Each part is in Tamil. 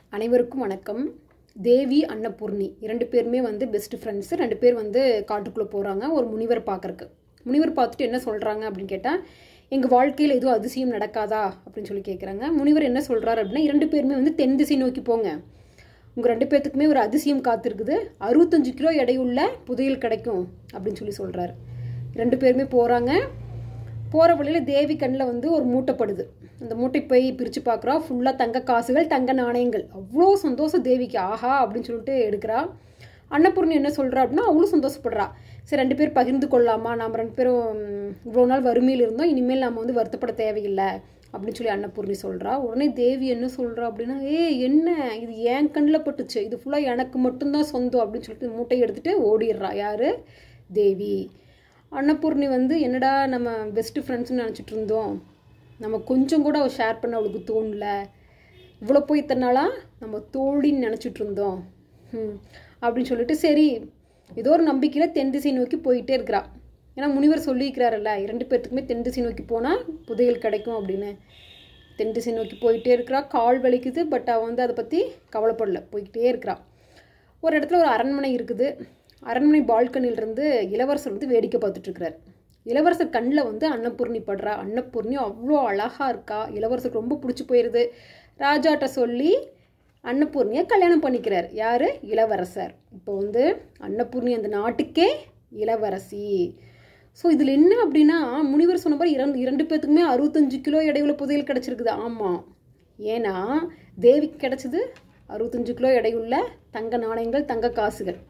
அனைவருக்கும் வணக்கம். தேவி அன்னபூர்ணி 2 பேருமே பெஸ்ட் ஃப்ரெண்ட்ஸு. 2 பேர் காட்டுக்குள்ளே போகிறாங்க ஒரு முனிவர் பார்க்குறக்கு. முனிவர் பார்த்துட்டு என்ன சொல்கிறாங்க அப்படின்னு கேட்டால், எங்கள் வாழ்க்கையில் எதுவும் அதிசயம் நடக்காதா அப்படின்னு சொல்லி கேட்குறாங்க. முனிவர் என்ன சொல்கிறாரு அப்படின்னா, 2 பேருமே தென் திசை நோக்கி போங்க, உங்கள் 2 பேர்த்துக்குமே ஒரு அதிசயம் காத்திருக்குது, 65 கிலோ எடையுள்ள புதையல் கிடைக்கும் அப்படின்னு சொல்லி சொல்கிறாரு. 2 பேருமே போகிறாங்க. போகிற வழியில் தேவி கண்ணில் ஒரு மூட்டைப்படுது. அந்த மூட்டை போய் பிரித்து பார்க்குறா. ஃபுல்லாக தங்க காசுகள், தங்க நாணயங்கள். அவ்வளோ சந்தோஷம் தேவிக்கு. ஆஹா அப்படின்னு சொல்லிட்டு எடுக்கிறா. அன்னபூர்ணி என்ன சொல்கிறா அப்படின்னா, அவளும் சந்தோஷப்படுறா. சரி 2 பேர் பகிர்ந்து கொள்ளலாமா, நாம் 2 பேரும் இவ்வளோ நாள் வறுமையில் இருந்தோம், இனிமேல் நாம் வருத்தப்பட தேவையில்லை அப்படின்னு சொல்லி அன்னபூர்ணி சொல்கிறா. உடனே தேவி என்ன சொல்கிறா அப்படின்னா, என்ன இது என் கண்ணில் பட்டுச்சு, இது ஃபுல்லாக எனக்கு மட்டும்தான் சொந்தம் அப்படின்னு சொல்லிட்டு மூட்டையை எடுத்துகிட்டு ஓடிடுறா. யார்? தேவி. அன்னபூர்ணி என்னடா நம்ம பெஸ்ட்டு ஃப்ரெண்ட்ஸ்னு நினச்சிட்டு இருந்தோம், நம்ம கொஞ்சம் கூட அவள் ஷேர் பண்ண அவளுக்கு தோணல, இவ்வளோ போய் இத்தனாலாம் நம்ம தோழின்னு நினச்சிட்டு இருந்தோம் அப்படின்னு சொல்லிட்டு, சரி ஏதோ ஒரு நம்பிக்கையில் தென் திசை நோக்கி போயிட்டே இருக்கிறா. ஏன்னா முனிவர் சொல்லியிருக்கிறாரல்ல, 2 பேர்த்துக்குமே தென் திசை நோக்கி போனால் புதையல் கிடைக்கும் அப்படின்னு. தென் திசை நோக்கி போயிட்டே இருக்கிறா. கால் வலிக்குது, பட் அவள் அதை பற்றி கவலைப்படல, போய்கிட்டே இருக்கிறா. ஒரு இடத்துல ஒரு அரண்மனை இருக்குது. அரண்மனை பால்கனிலிருந்து இளவரசர் வேடிக்கை பார்த்துட்ருக்கிறார். இளவரசர் கண்ணில் அன்னபூர்ணி படுறா. அன்னபூர்ணி அவ்வளோ அழகாக இருக்கா. இளவரசருக்கு ரொம்ப பிடிச்சி போயிடுது. ராஜாட்ட சொல்லி அன்னபூர்ணியை கல்யாணம் பண்ணிக்கிறார். யார்? இளவரசர். இப்போ அன்னபூர்ணி அந்த நாட்டுக்கே இளவரசி. ஸோ இதில் என்ன அப்படின்னா, முனிவர் சொன்ன மாதிரி 2 பேர்த்துக்குமே 65 கிலோ எடையுள்ள புதையல் கிடச்சிருக்குது. ஆமாம், ஏன்னா தேவிக்கு கிடச்சிது 65 கிலோ எடையுள்ள தங்க நாணயங்கள், தங்க காசுகள்.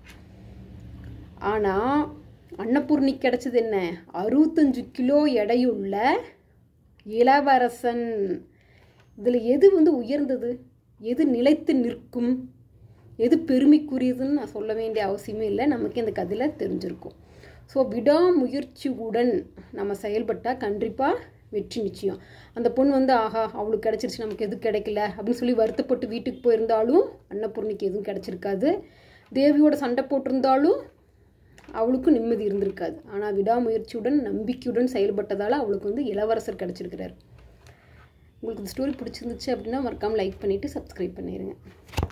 ஆனால் அன்னபூர்ணி கிடைச்சது என்ன? 65 கிலோ எடையுள்ள இளவரசன். இதில் எது உயர்ந்தது, எது நிலைத்து நிற்கும், எது பெருமைக்குரியதுன்னு நான் சொல்ல வேண்டிய அவசியமே இல்லை, நமக்கு இந்த கதையில் தெரிஞ்சிருக்கும். ஸோ விடாமுயற்சியுடன் நம்ம செயல்பட்டால் கண்டிப்பாக வெற்றி நிச்சயம். அந்த பொண்ணு ஆஹா அவளுக்கு கிடச்சிருச்சு, நமக்கு எதுவும் கிடைக்கல அப்படின்னு சொல்லி வருத்தப்பட்டு வீட்டுக்கு போயிருந்தாலும் அன்னபூர்ணிக்கு எதுவும் கிடச்சிருக்காது. தேவியோட சண்டை போட்டிருந்தாலும் அவளுக்கும் நிம்மதி இருந்திருக்காது. ஆனால் விடாமுயற்சியுடன் நம்பிக்கையுடன் செயல்பட்டதால் அவளுக்கு இளவரசர் கிடச்சிருக்கிறார். உங்களுக்கு இந்த ஸ்டோரி பிடிச்சிருந்துச்சு அப்படின்னா மறக்காமல் லைக் பண்ணிவிட்டு சப்ஸ்கிரைப் பண்ணிடுங்க.